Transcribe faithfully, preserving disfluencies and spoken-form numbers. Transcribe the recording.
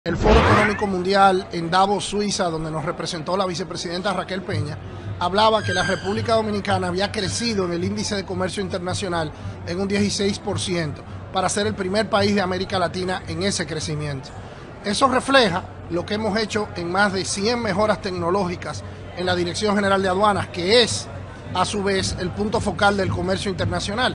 El Foro Económico Mundial en Davos, Suiza, donde nos representó la vicepresidenta Raquel Peña, hablaba que la República Dominicana había crecido en el índice de comercio internacional en un dieciséis por ciento para ser el primer país de América Latina en ese crecimiento. Eso refleja lo que hemos hecho en más de cien mejoras tecnológicas en la Dirección General de Aduanas, que es, a su vez, el punto focal del comercio internacional.